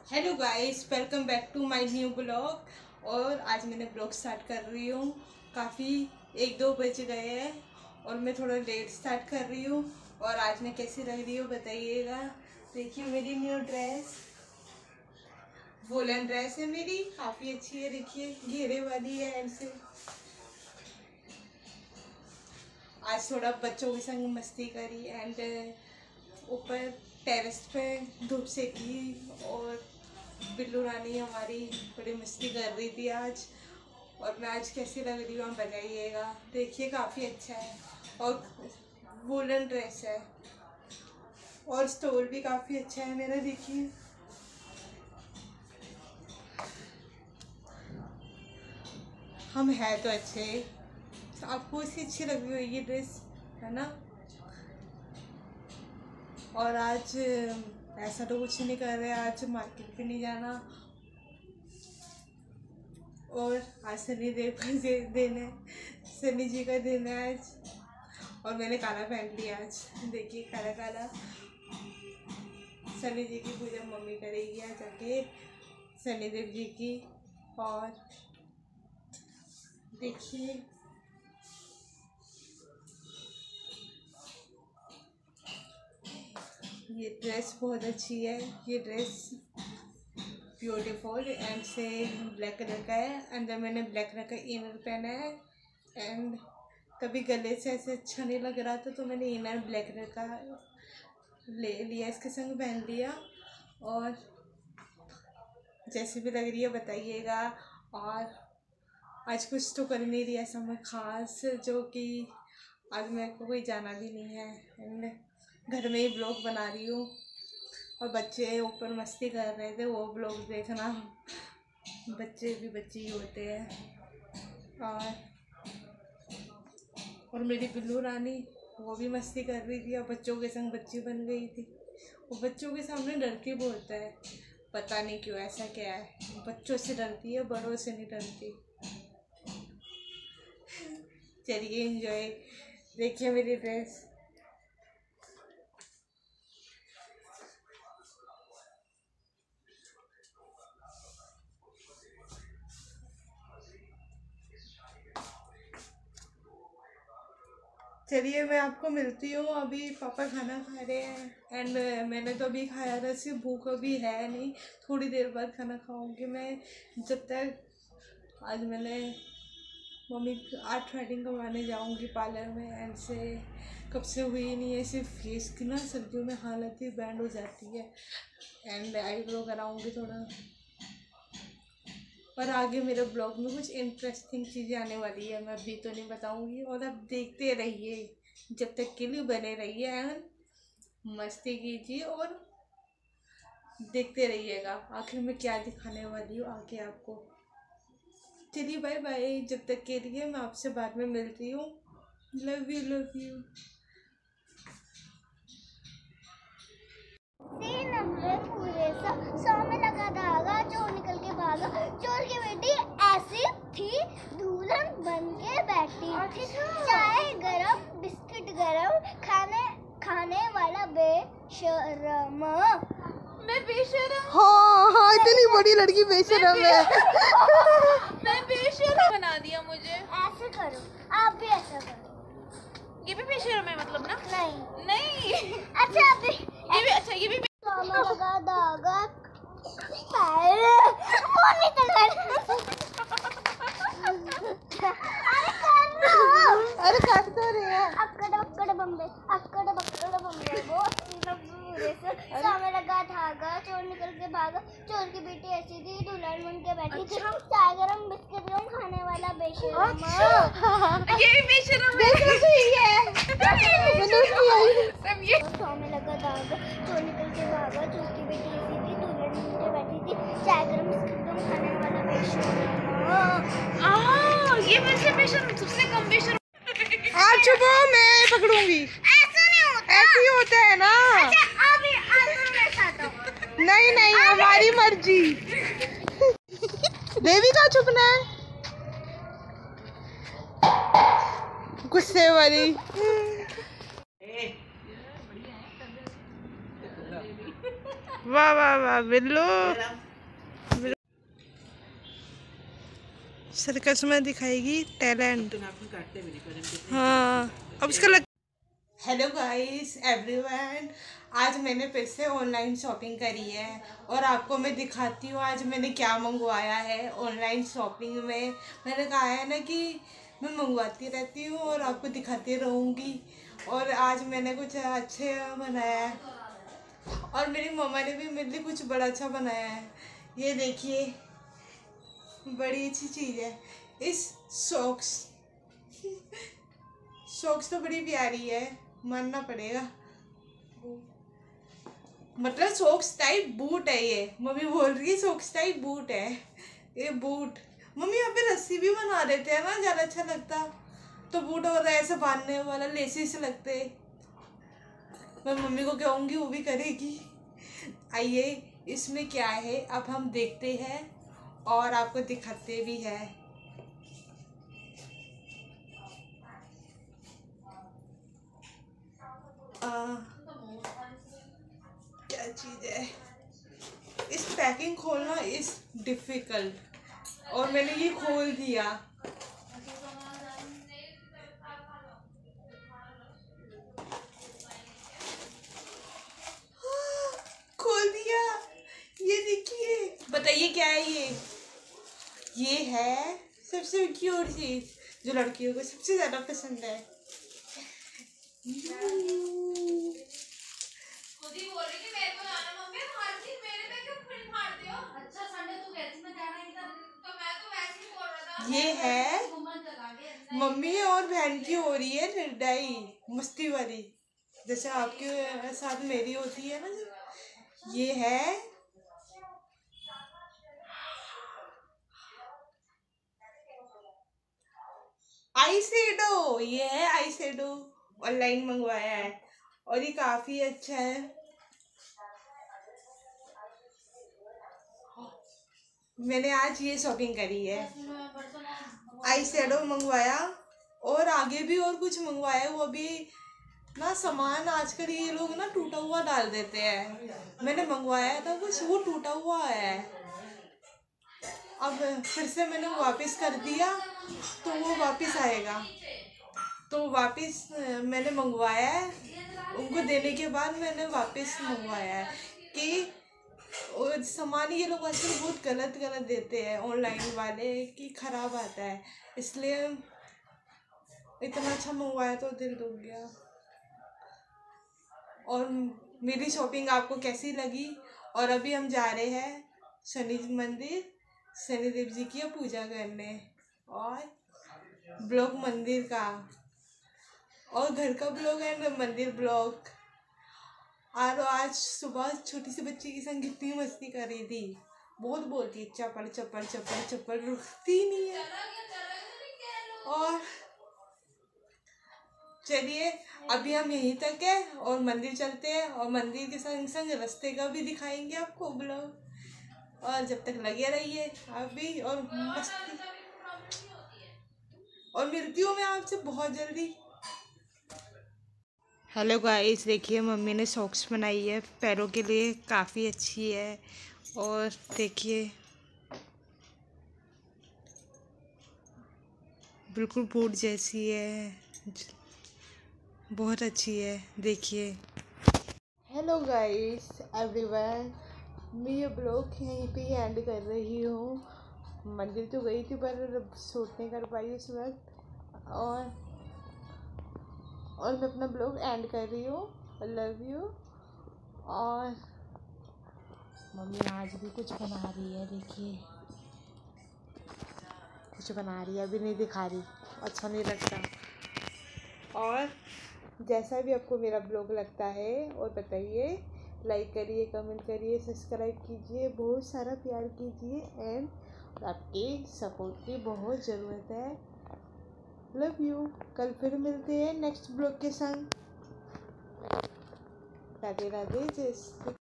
Hello guys, welcome back to my new blog. और आज मैंने ब्लॉग स्टार्ट कर रही हूँ। काफ़ी 1-2 बज गए हैं और मैं थोड़ा लेट स्टार्ट कर रही हूँ। और आज मैं कैसी लग रही हूँ बताइएगा। देखिए मेरी न्यू ड्रेस, वुलन ड्रेस है मेरी, काफ़ी अच्छी है। देखिए घेरे वाली है ऐसे। आज थोड़ा बच्चों के संग मस्ती करी एंड ऊपर टेरेस पे धूप सेकी। और बिल्लू रानी हमारी बड़ी मस्ती कर रही थी आज। और मैं आज कैसी लग रही हूँ आप बताइएगा। देखिए काफ़ी अच्छा है और वुलन ड्रेस है और स्टोल भी काफ़ी अच्छा है मेरा। देखिए हम है तो अच्छे। आपको इसकी अच्छी लग रही होगी ड्रेस, है ना। और आज ऐसा तो कुछ नहीं कर रहे, आज मार्केट भी नहीं जाना। और आज शनि देव का दिन है, शनि जी का दिन है आज। और मैंने काला पहन लिया आज। देखिए काला काला। शनि जी की पूजा मम्मी करेगी आज जाके, शनिदेव जी की। और देखिए ये ड्रेस बहुत अच्छी है। ये ड्रेस ब्यूटीफुल एंड से ब्लैक कलर का है। अंदर मैंने ब्लैक कलर का इनर पहना है एंड तभी गले से ऐसे अच्छा नहीं लग रहा था तो मैंने इनर ब्लैक कलर का ले लिया, इसके संग पहन लिया। और जैसी भी लग रही है बताइएगा। और आज कुछ तो कर नहीं रही ऐसा मैं ख़ास, जो कि आज मेरे को कोई जाना भी नहीं है एंड घर में ही ब्लॉग बना रही हूँ। और बच्चे ऊपर मस्ती कर रहे थे, वो ब्लॉग देखना। बच्चे भी बच्चे ही होते हैं। और मेरी बिल्लू रानी वो भी मस्ती कर रही थी और बच्चों के संग बच्ची बन गई थी। वो बच्चों के सामने डरती बहुत है, पता नहीं क्यों, ऐसा क्या है। बच्चों से डरती है, बड़ों से नहीं डरती। चलिए एंजॉय। देखिए मेरी ड्रेस। चलिए मैं आपको मिलती हूँ। अभी पापा खाना खा रहे हैं एंड मैंने तो अभी खाया था, सिर्फ भूख अभी है नहीं, थोड़ी देर बाद खाना खाऊंगी मैं। जब तक आज मैंने मम्मी आज थ्रेडिंग करवाने जाऊंगी पार्लर में एंड से कब से हुई नहीं है। सिर्फ फेस की ना सर्दियों में हालत ही बैंड हो जाती है एंड आईब्रो कराऊंगी थोड़ा। और आगे मेरे ब्लॉग में कुछ इंटरेस्टिंग चीज़ें आने वाली है, मैं अभी तो नहीं बताऊंगी। और आप देखते रहिए, जब तक के लिए बने रहिए एंड मस्ती कीजिए और देखते रहिएगा आखिर में क्या दिखाने वाली हूँ आगे आपको। चलिए बाय बाय, जब तक के लिए मैं आपसे बाद में मिलती हूँ। Love you love you. पूरे सौ में लगा धागा, चोर निकल के भागा। चोर की बेटी ऐसी थी, दुल्हन बन के बैठी थी। चाय गरम बिस्किट गरम, खाने वाला बेशरम। मैं बेशरम? हाँ, इतनी बड़ी लड़की बेशरम है। मैं बेशरम बना दिया मुझे। ऐसे करो, आप भी ऐसा करो। ये भी बेशरम है मतलब ना? नहीं नहीं। अच्छा अभी ये भी अच्छा, ये भी लगा धागा, पैर वो निकल। अरे कर तो रहे हैं। अक्कड़ बम्बे वो पूरे से सामने लगा धागा, चोर निकल के भागा। चोर की बेटी ऐसी थी, दुल्हन बन के बैठी थी। चाय गरम बिस्किट गरम, खाने वाला बेशरम। ये भी बेशरम है। सब ये सामने लगा धागा, चोर निकल के भागा। चोर की बेटी ऐसी थी, दुल्हन बन के बैठी थी। चाय गरम बिस्किट गरम, खाने वाला बेशरम। ये वैसे बेशरम, सबसे कम बेशरम। आप चुप हो, मैं पकड़ूंगी। ऐसा नहीं होता। ऐसे ही होता है ना। अच्छा अभी मैं खाता हूँ। नहीं नहीं, हमारी मर्जी। देवी का चुपना है, गुस्से वाली। वाह वाह वाह बिल्लू सर्कस में दिखाएगी टैलेंट। हाँ अब उसका लग। हेलो गाइस एवरीवन, आज मैंने फिर से ऑनलाइन शॉपिंग करी है और आपको मैं दिखाती हूँ आज मैंने क्या मंगवाया है ऑनलाइन शॉपिंग में। मैंने कहा है ना कि मैं मंगवाती रहती हूँ और आपको दिखाती रहूँगी, और आज मैंने कुछ अच्छे बनाया है और मेरी मम्मा ने भी मेरे लिए कुछ बड़ा अच्छा बनाया है। ये देखिए बड़ी अच्छी चीज़ है। इस सॉक्स तो बड़ी प्यारी है, मानना पड़ेगा। मतलब सॉक्स टाइप बूट है ये, मम्मी बोल रही है सॉक्स टाइप बूट है ये बूट। मम्मी यहाँ पे रस्सी भी बना देते हैं ना, ज़्यादा अच्छा लगता तो बूट और ऐसे बांधने वाला लेसी से लगते। मैं मम्मी को कहूँगी वो भी करेगी। आइए इसमें क्या है अब हम देखते हैं और आपको दिखाते भी है। क्या चीज़ है, इस पैकिंग खोलना इज डिफिकल्ट और मैंने ये खोल दिया। खोल दिया, ये देखिए, बताइए क्या है ये है सबसे क्यूट चीज जो लड़कियों को सबसे ज्यादा पसंद है। ये है मम्मी और बहन की हो रही है लड़ाई मस्ती वाली, जैसे आपके साथ मेरी होती है ना। ये है आई शेडो, ये है आई शेडो, ऑनलाइन मंगवाया है और ये काफी अच्छा है। मैंने आज ये शॉपिंग करी है, आई शेडो मंगवाया और आगे भी और कुछ मंगवाया। वो भी ना सामान आजकल ये लोग ना टूटा हुआ डाल देते हैं। मैंने मंगवाया था कुछ, वो टूटा हुआ है। अब फिर से मैंने वापस कर दिया तो वो वापस आएगा, तो वापस मैंने मंगवाया है। उनको देने के बाद मैंने वापस मंगवाया है कि और सामान ये लोग आजकल बहुत गलत देते हैं ऑनलाइन वाले कि ख़राब आता है, इसलिए इतना अच्छा मंगवाया तो दिल दुख गया। और मेरी शॉपिंग आपको कैसी लगी? और अभी हम जा रहे हैं शनि मंदिर, शनिदेव जी की पूजा करने, और ब्लॉग मंदिर का और घर का ब्लॉग है मंदिर ब्लॉग। और आज सुबह छोटी सी बच्ची के संग कितनी मस्ती कर रही थी, बहुत बोलती है चप्पल चप्पल चप्पल चप्पल, रुकती नहीं है। और चलिए अभी हम यहीं तक है और मंदिर चलते हैं और मंदिर के संग संग रास्ते का भी दिखाएंगे आपको ब्लॉग। और जब तक लगे रहिए आप भी और मस्ती, और मिलती हूँ मैं आपसे बहुत जल्दी। हेलो गाइस, देखिए मम्मी ने सॉक्स बनाई है पैरों के लिए, काफ़ी अच्छी है। और देखिए बिल्कुल बूट जैसी है, बहुत अच्छी है। देखिए हेलो गाइस एवरीवन, मैं ये ब्लॉग यहीं पे ही एंड कर रही हूँ। मंदिर तो गई थी पर शूट नहीं कर पाई उस वक्त, और मैं अपना ब्लॉग एंड कर रही हूँ। Love you. और मम्मी आज भी कुछ बना रही है, देखिए कुछ बना रही है, अभी नहीं दिखा रही, अच्छा नहीं लगता। और जैसा भी आपको मेरा ब्लॉग लगता है और बताइए, लाइक करिए, कमेंट करिए, सब्सक्राइब कीजिए, बहुत सारा प्यार कीजिए। एंड आपके सपोर्ट की बहुत ज़रूरत है। Love you. कल फिर मिलते हैं नेक्स्ट ब्लॉग के संग। राधे राधे, जय श्री